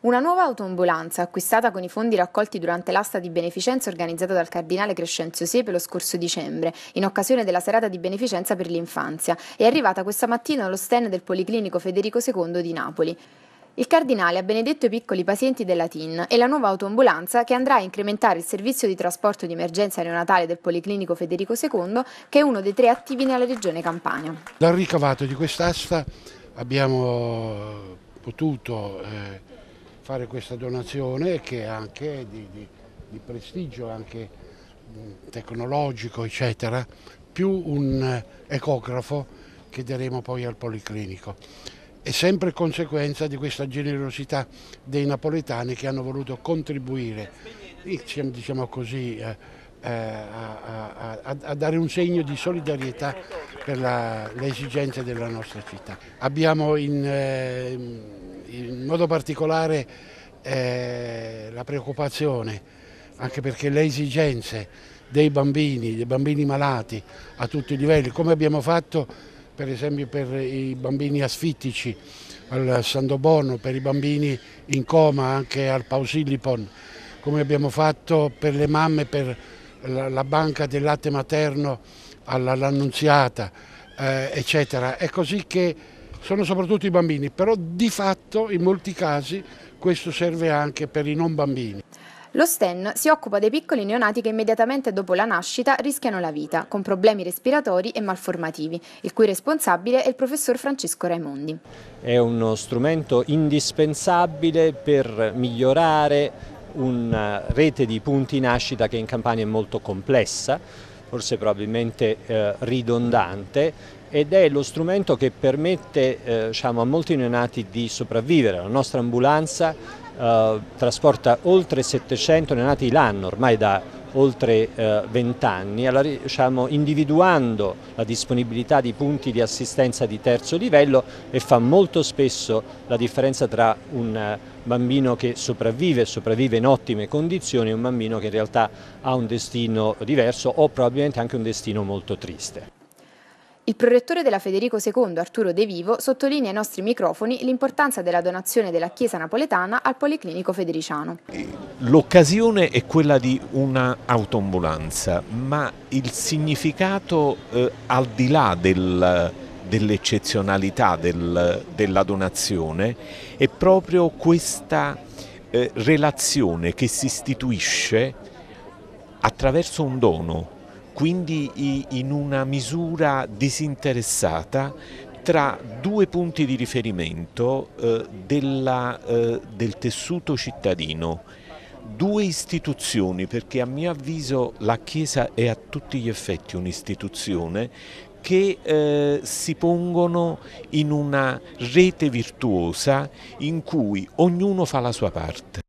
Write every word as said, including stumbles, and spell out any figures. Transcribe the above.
Una nuova autoambulanza, acquistata con i fondi raccolti durante l'asta di beneficenza organizzata dal cardinale Crescenzio Sepe lo scorso dicembre, in occasione della serata di beneficenza per l'infanzia, è arrivata questa mattina allo stand del Policlinico Federico secondo di Napoli. Il cardinale ha benedetto i piccoli pazienti della T I N e la nuova autoambulanza che andrà a incrementare il servizio di trasporto di emergenza neonatale del Policlinico Federico secondo, che è uno dei tre attivi nella regione Campania. Dal ricavato di quest'asta abbiamo potuto eh, fare questa donazione che è anche di, di, di prestigio, anche tecnologico, eccetera, più un ecografo che daremo poi al Policlinico. È sempre conseguenza di questa generosità dei napoletani che hanno voluto contribuire, diciamo così, eh, a, a, a dare un segno di solidarietà per la, le esigenze della nostra città. Abbiamo in, eh, in modo particolare eh, la preoccupazione, anche perché le esigenze dei bambini, dei bambini malati a tutti i livelli, come abbiamo fatto per esempio per i bambini asfittici al Sandobono, per i bambini in coma anche al Pausilipon, come abbiamo fatto per le mamme, per la, la banca del latte materno all'Annunziata, eh, eccetera. È così che sono soprattutto i bambini, però di fatto in molti casi questo serve anche per i non bambini. Lo S T E N si occupa dei piccoli neonati che immediatamente dopo la nascita rischiano la vita, con problemi respiratori e malformativi, il cui responsabile è il professor Francesco Raimondi. È uno strumento indispensabile per migliorare una rete di punti nascita che in Campania è molto complessa, forse probabilmente eh, ridondante, ed è lo strumento che permette eh, diciamo, a molti neonati di sopravvivere. La nostra ambulanza Uh, trasporta oltre settecento neonati l'anno, ormai da oltre venti anni, diciamo, individuando la disponibilità di punti di assistenza di terzo livello, e fa molto spesso la differenza tra un bambino che sopravvive, sopravvive in ottime condizioni, e un bambino che in realtà ha un destino diverso o probabilmente anche un destino molto triste. Il prorettore della Federico secondo, Arturo De Vivo, sottolinea ai nostri microfoni l'importanza della donazione della Chiesa napoletana al Policlinico Federiciano. L'occasione è quella di una autoambulanza, ma il significato eh, al di là del, dell'eccezionalità del, della donazione è proprio questa eh, relazione che si istituisce attraverso un dono, quindi in una misura disinteressata tra due punti di riferimento eh, della, eh, del tessuto cittadino, due istituzioni, perché a mio avviso la Chiesa è a tutti gli effetti un'istituzione, che eh, si pongono in una rete virtuosa in cui ognuno fa la sua parte.